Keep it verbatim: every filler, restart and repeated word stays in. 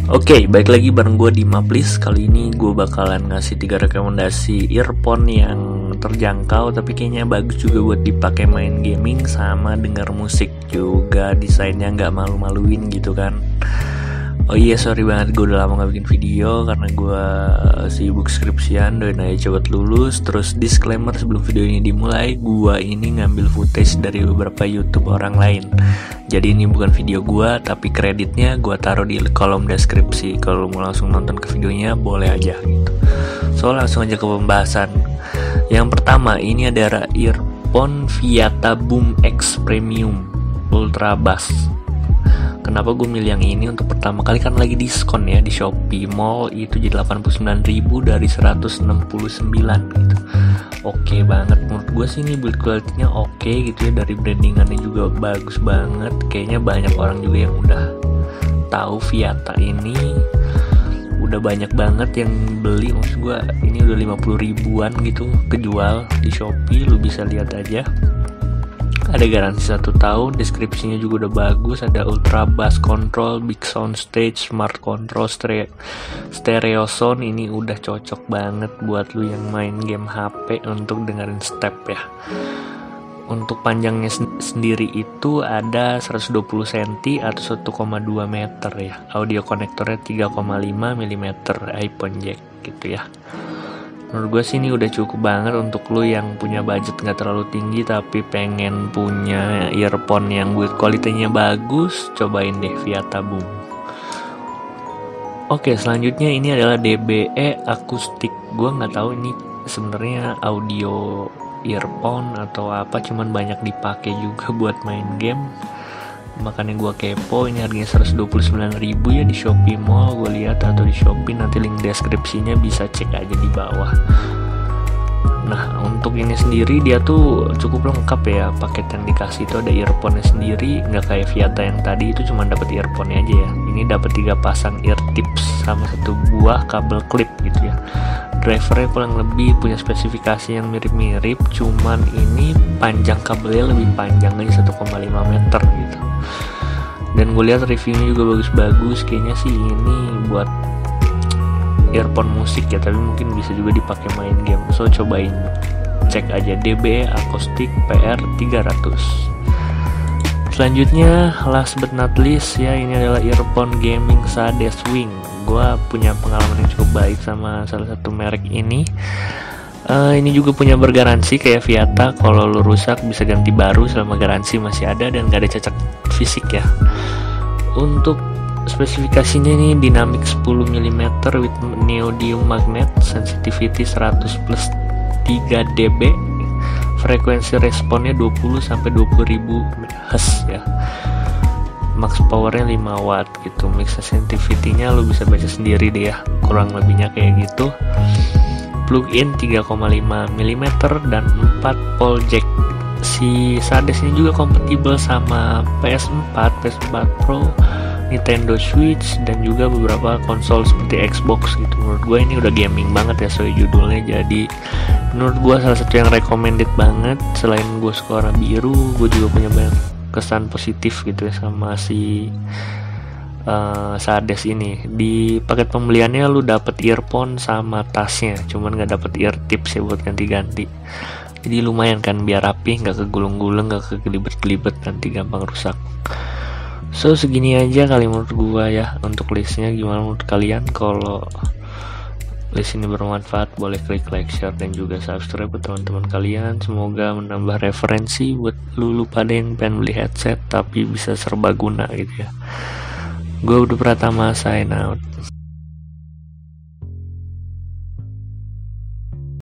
Oke, balik lagi bareng gue di Maplis. Kali ini gue bakalan ngasih tiga rekomendasi earphone yang terjangkau tapi kayaknya bagus juga buat dipakai main gaming sama denger musik juga. Desainnya nggak malu-maluin gitu kan. Oh iya, sorry banget gue udah lama gak bikin video karena gue sibuk skripsian, doain aja cepet lulus. Terus disclaimer sebelum video ini dimulai, gue ini ngambil footage dari beberapa YouTube orang lain. Jadi ini bukan video gue, tapi kreditnya gue taruh di kolom deskripsi. Kalau mau langsung nonton ke videonya boleh aja gitu. So langsung aja ke pembahasan. Yang pertama, ini ada earphone Viata Boom X Premium Ultra Bass. Kenapa gue milih yang ini? Untuk pertama kali kan lagi diskon ya di Shopee Mall, itu jadi delapan puluh sembilan ribu dari seratus enam puluh sembilan gitu. Oke banget menurut gue sih, ini build quality-nya oke gitu ya, dari brandingannya juga bagus banget. Kayaknya banyak orang juga yang udah tahu Viata ini, udah banyak banget yang beli. Maksud gue ini udah lima puluh ribuan gitu kejual di Shopee, lu bisa lihat aja. Ada garansi satu tahun, deskripsinya juga udah bagus. Ada ultra bass control, big sound stage, smart control, stereo, stereo sound. Ini udah cocok banget buat lu yang main game H P untuk dengerin step ya. Untuk panjangnya sen- sendiri itu ada seratus dua puluh sentimeter atau satu koma dua meter ya. Audio konektornya tiga koma lima milimeter, iPhone jack gitu ya. Menurut gue sih ini udah cukup banget untuk lu yang punya budget gak terlalu tinggi tapi pengen punya earphone yang build quality-nya bagus. Cobain deh Viata Boom. Oke, selanjutnya ini adalah D B E akustik. Gue nggak tahu ini sebenarnya audio earphone atau apa, cuman banyak dipakai juga buat main game. Makanya gue kepo. Ini harganya seratus dua puluh sembilan ribu ya di Shopee Mall, gue lihat, atau di Shopee, nanti link deskripsinya bisa cek aja di bawah. Nah, untuk ini sendiri dia tuh cukup lengkap ya, paket yang dikasih itu ada earphone-nya sendiri, nggak kayak Viata yang tadi itu cuma dapat earphone-nya aja ya. Ini dapat tiga pasang ear tips sama satu buah kabel clip gitu ya. Drivernya kurang lebih punya spesifikasi yang mirip-mirip, cuman ini panjang kabelnya lebih panjang aja satu koma lima meter gitu. Dan gue lihat reviewnya juga bagus-bagus. Kayaknya sih ini buat earphone musik ya, tapi mungkin bisa juga dipakai main game. So cobain, cek aja D B E akustik P R tiga ratus. Selanjutnya, last but not least ya, ini adalah earphone gaming Sades Wing. Gue punya pengalaman yang cukup baik sama salah satu merek ini. Uh, ini juga punya bergaransi kayak Viata. Kalau lu rusak bisa ganti baru selama garansi masih ada dan gak ada cacat fisik ya. Untuk spesifikasinya ini dynamic sepuluh milimeter with neodymium magnet, sensitivity seratus plus tiga dB, frekuensi responnya dua puluh sampai dua puluh ribu hertz ya. Max powernya lima watt gitu. Mix sensitivity-nya lu bisa baca sendiri deh ya, kurang lebihnya kayak gitu. Plug-in tiga koma lima milimeter dan empat pole jack. Si Sades ini juga kompatibel sama P S empat, P S empat Pro, Nintendo Switch, dan juga beberapa konsol seperti Xbox gitu. Menurut gue ini udah gaming banget ya sesuai judulnya. Jadi menurut gue salah satu yang recommended banget. Selain gue suka warna biru, gue juga punya banyak kesan positif gitu ya sama si Uh, Sades ini. Di paket pembeliannya lu dapet earphone sama tasnya, cuman nggak dapet ear tips ya buat ganti-ganti. Jadi lumayan kan, biar rapi, nggak kegulung-gulung, nggak kegelibet-gelibet, nanti gampang rusak. So segini aja kali menurut gua ya untuk listnya. Gimana menurut kalian? Kalau list ini bermanfaat, boleh klik like, share, dan juga subscribe ke teman-teman kalian. Semoga menambah referensi buat lu, lu pada yang pengen beli headset tapi bisa serbaguna gitu ya. Gue udah Pratama, sign out.